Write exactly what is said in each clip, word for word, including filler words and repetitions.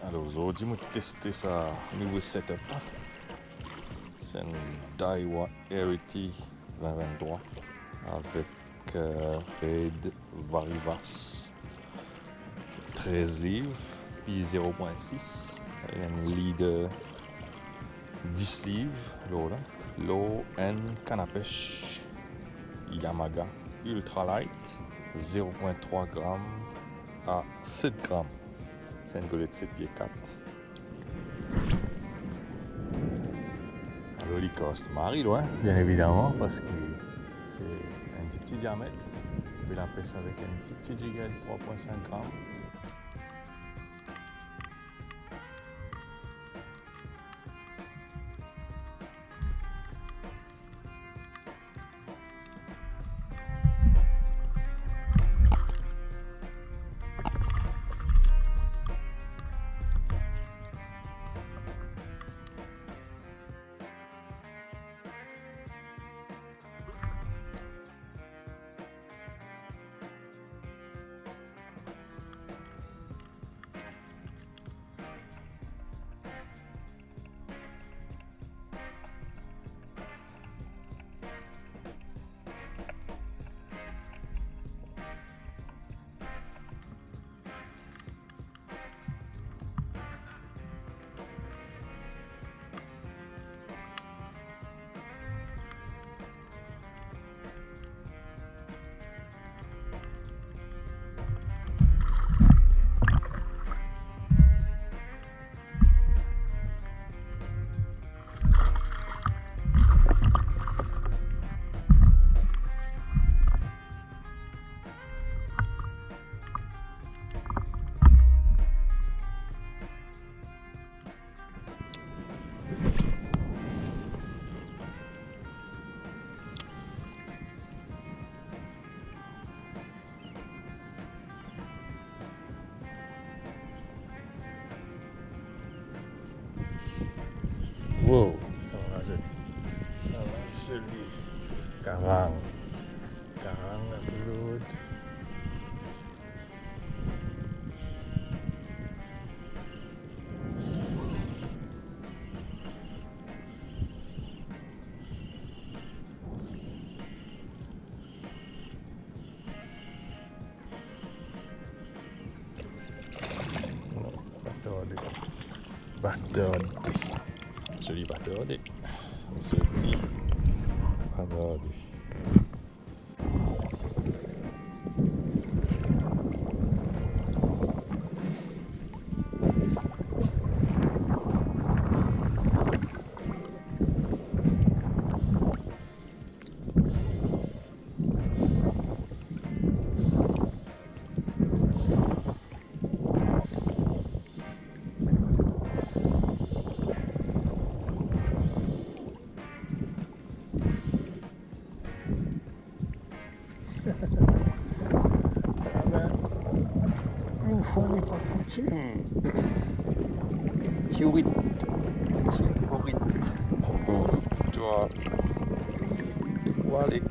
Alors aujourd'hui, je vais tester ça nouveau setup. C'est un Daiwa Arity vingt vingt-trois avec euh, Raid Varivas treize livres puis zéro point six. Et un leader dix livres. Là, l'eau N canne à pêche Yamaga Ultralight zéro point trois grammes à sept grammes. C'est une golette sept pieds quatre. Alors, il coste Marie, loin, bien évidemment, parce que c'est un petit, petit diamètre. Puis la pêche avec un petit, petit jigger de trois point cinq grammes. Wow, celui karang, karang upload. Battery. Celui battery. Celui battery. Il faut pas continuer. Chihuit. Chihuit. Bon, tu vois. Voilà.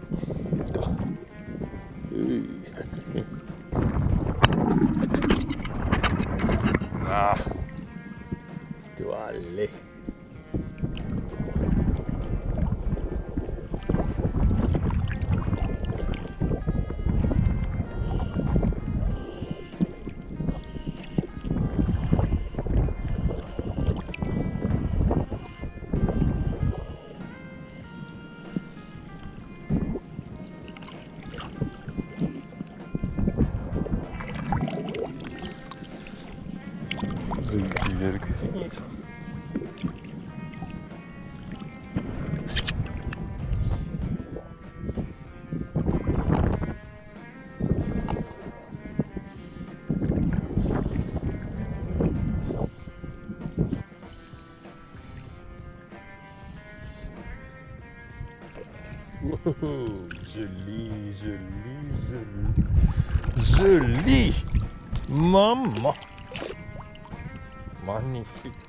Ah. Tu vas aller. Utiliser le cuisinier, ça. Oh, joli, joli, joli. Joli. Maman. Magnifique.